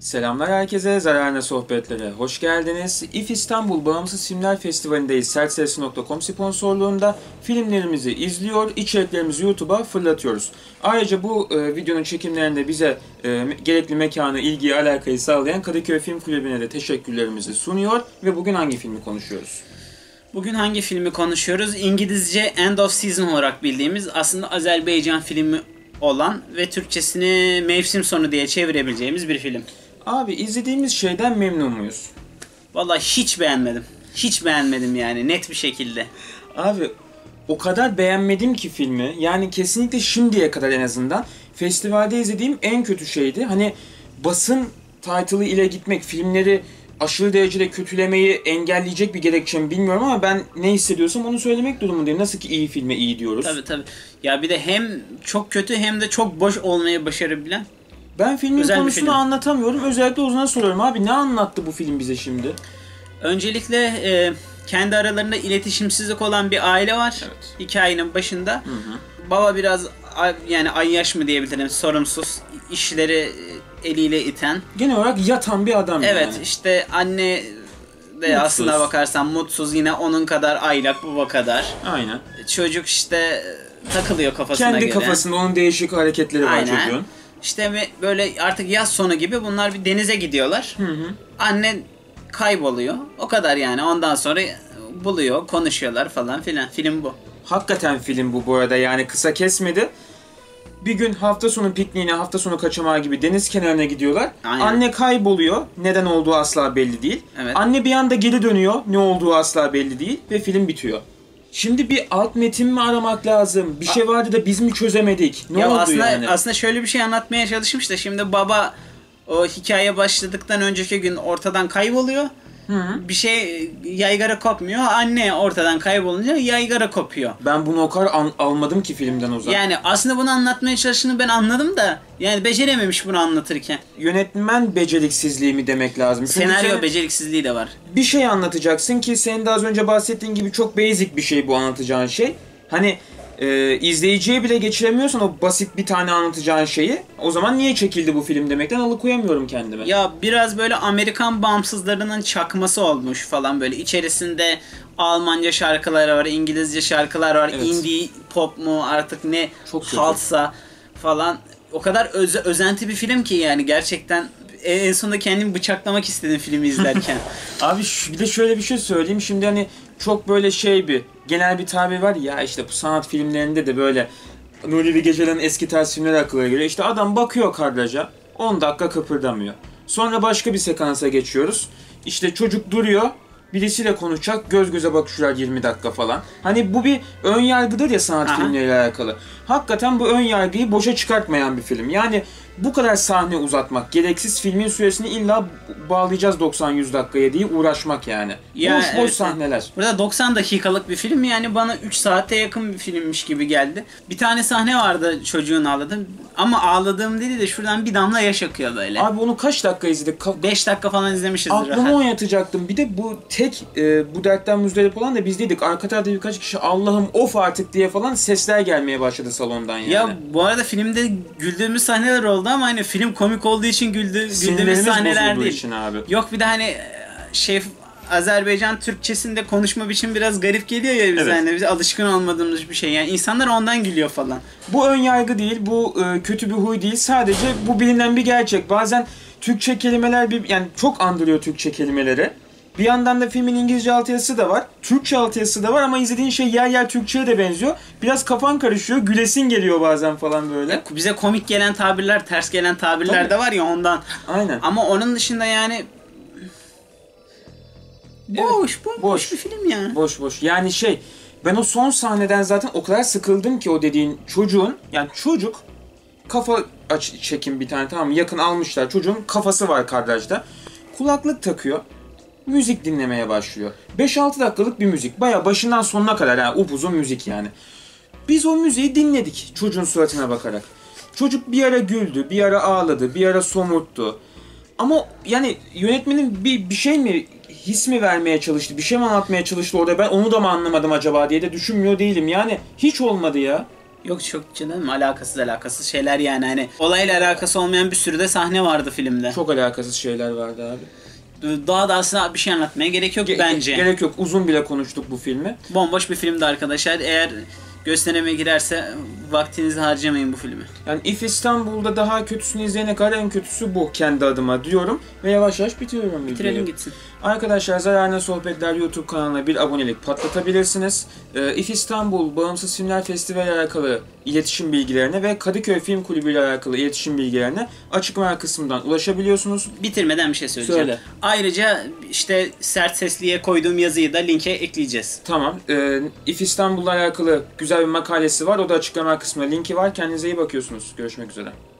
Selamlar herkese, Zararına Sohbetlere hoş geldiniz. İF İstanbul Bağımsız Filmler Festivali'ndeyiz. Sertses.com sponsorluğunda filmlerimizi izliyor, içeriklerimizi YouTube'a fırlatıyoruz. Ayrıca bu videonun çekimlerinde bize gerekli mekanı, ilgiyi, alakayı sağlayan Kadıköy Film Kulübü'ne de teşekkürlerimizi sunuyor. Ve bugün hangi filmi konuşuyoruz? Bugün hangi filmi konuşuyoruz? İngilizce End of Season olarak bildiğimiz aslında Azerbaycan filmi olan ve Türkçesini mevsim sonu diye çevirebileceğimiz bir film. Abi izlediğimiz şeyden memnun muyuz? Vallahi hiç beğenmedim. Hiç beğenmedim yani net bir şekilde. Abi o kadar beğenmedim ki filmi. Yani kesinlikle şimdiye kadar en azından festivalde izlediğim en kötü şeydi. Hani basın title'ı ile gitmek, filmleri aşırı derecede kötülemeyi engelleyecek bir gerekçe mi bilmiyorum ama ben ne hissediyorsam onu söylemek durumundayım. Nasıl ki iyi filme iyi diyoruz. Tabii. Ya bir de hem çok kötü hem de çok boş olmayı başarabilen. Ben filmin Özel konusunu film. anlatamıyorum. Özellikle Ozan'a soruyorum. Abi ne anlattı bu film bize şimdi? Öncelikle kendi aralarında iletişimsizlik olan bir aile var. Evet. Hikayenin başında. Baba biraz yani ayyaş mı diyebilirim, sorumsuz, işleri eliyle iten. Genel olarak yatan bir adam Evet yani. işte anne de Mutsuz. aslına bakarsan mutsuz, yine onun kadar aylak, baba kadar. Aynen. Çocuk işte takılıyor kafasına Kendi göre. kafasında onun değişik hareketleri var Aynen. çocuğun. İşte böyle artık yaz sonu gibi bunlar bir denize gidiyorlar. Anne kayboluyor. O kadar yani. Ondan sonra buluyor, konuşuyorlar falan filan. Film bu. Hakikaten film bu arada, yani kısa kesmedi. Bir gün hafta sonu pikniğine, hafta sonu kaçamağı gibi deniz kenarına gidiyorlar. Aynen. Anne kayboluyor. Neden olduğu asla belli değil. Evet. Anne bir anda geri dönüyor. Ne olduğu asla belli değil. Ve film bitiyor. Şimdi bir alt metin mi aramak lazım? Bir şey vardı da biz mi çözemedik? Ne oldu aslında, yani? Aslında şöyle bir şey anlatmaya çalışmış da şimdi baba o hikaye başladıktan önceki gün ortadan kayboluyor. Bir şey yaygara kopmuyor. Anne ortadan kaybolunca yaygara kopuyor. Ben bunu o kadar almadım ki filmden Ozan. Yani aslında bunu anlatmaya çalıştığını ben anladım da yani becerememiş bunu anlatırken. Yönetmen beceriksizliği mi demek lazım? Çünkü Senaryo beceriksizliği de var. bir şey anlatacaksın ki senin de az önce bahsettiğin gibi çok basic bir şey bu anlatacağın şey. Hani izleyiciye bile geçiremiyorsan o basit bir tane anlatacağın şeyi, o zaman niye çekildi bu film demekten alıkoyamıyorum kendimi. Ya biraz böyle Amerikan bağımsızlarının çakması olmuş falan böyle. İçerisinde Almanca şarkılar var, İngilizce şarkılar var, Evet. indie pop mu artık ne Çok kötü. haltsa falan. O kadar özenti bir film ki yani gerçekten en sonunda kendimi bıçaklamak istedim filmi izlerken. Abi bir de şöyle bir şey söyleyeyim. Şimdi hani çok böyle bir genel bir tabir var ya, işte bu sanat filmlerinde de böyle Nuri Bilge Ceylan'ın eski tarz filmler aklıma geliyor. İşte adam bakıyor kadraja, 10 dakika kıpırdamıyor. Sonra başka bir sekansa geçiyoruz. İşte çocuk duruyor, birisiyle konuşacak, göz göze bakışıyorlar 20 dakika falan. Hani bu bir ön yargıdır ya sanat filmleriyle alakalı. Hakikaten bu ön yargıyı boşa çıkartmayan bir film. Yani bu kadar sahne uzatmak, gereksiz filmin süresini illa bağlayacağız 90-100 dakikaya diye uğraşmak yani. Ya, boş evet. sahneler. Burada 90 dakikalık bir film yani bana 3 saate yakın bir filmmiş gibi geldi. Bir tane sahne vardı çocuğun ağladı ama ağladığım dedi de şuradan bir damla yaş akıyor böyle. Abi onu kaç dakika izledik? 5 dakika falan izlemişizdir. Aklımı rahat. oynatacaktım. Bir de bu tek bu dertten müzdarip olan da bizdeydik. Arka tarafta birkaç kişi Allah'ım of artık diye falan sesler gelmeye başladı salondan yani. Ya bu arada filmde güldüğümüz sahneler oldu ama hani film komik olduğu için güldüğümüz Sinirlerimiz sahneler bozulduğu değil. için abi. Yok bir de hani Azerbaycan Türkçesinde konuşma biçimi biraz garip geliyor ya bize, Evet. hani biz alışkın olmadığımız bir şey. Yani insanlar ondan gülüyor falan. Bu ön yargı değil, bu kötü bir huy değil. Sadece bu bilinen bir gerçek. Bazen Türkçe kelimeler yani çok andırıyor Türkçe kelimeleri. Bir yandan da filmin İngilizce altyazısı da var. Türkçe altyazısı da var ama izlediğin şey yer yer Türkçe'ye de benziyor. Biraz kafan karışıyor, gülesin geliyor bazen falan böyle. Ya bize komik gelen tabirler, ters gelen tabirler Tabii. de var ya ondan. Aynen. Ama onun dışında yani boş bir film ya. Boş. Yani ben o son sahneden zaten o kadar sıkıldım ki o dediğin çocuğun, yani çocuk kafa çekim bir tane, tamam mı? Yakın almışlar. Çocuğun kafası var kadrajda. Kulaklık takıyor. Müzik dinlemeye başlıyor. 5-6 dakikalık bir müzik. Baya başından sonuna kadar yani upuzun müzik yani. Biz o müziği dinledik çocuğun suratına bakarak. Çocuk bir ara güldü, bir ara ağladı, bir ara somurttu. Ama yani yönetmenin bir şey mi, his mi vermeye çalıştı, bir şey mi anlatmaya çalıştı orada, ben onu da mı anlamadım acaba diye de düşünmüyor değilim. Yani hiç olmadı ya. Yok çok canım, alakasız şeyler yani, hani olayla alakası olmayan bir sürü de sahne vardı filmde. Çok alakasız şeyler vardı abi. Daha da aslında bir şey anlatmaya gerek yok bence. Gerek yok. Uzun bile konuştuk bu filmi. Bomboş bir filmdi arkadaşlar. Eğer gösterime girerse vaktinizi harcamayın bu filmi. Yani If İstanbul'da daha kötüsünü izleyene kadar en kötüsü bu kendi adıma diyorum. Ve yavaş yavaş bitiriyorum Bitirelim videoyu. gitsin. Arkadaşlar Zararına Sohbetler YouTube kanalına bir abonelik patlatabilirsiniz. If İstanbul Bağımsız Filmler Festivali ile alakalı iletişim bilgilerine ve Kadıköy Film Kulübü ile alakalı iletişim bilgilerine açıklama kısmından ulaşabiliyorsunuz. Bitirmeden bir şey söyleyeceğim. Söyle. Ayrıca işte Sert Sesli'ye koyduğum yazıyı da linke ekleyeceğiz. Tamam. If İstanbul'la alakalı güzel bir makalesi var. O da açıklama kısmında linki var. Kendinize iyi bakıyorsunuz. Görüşmek üzere.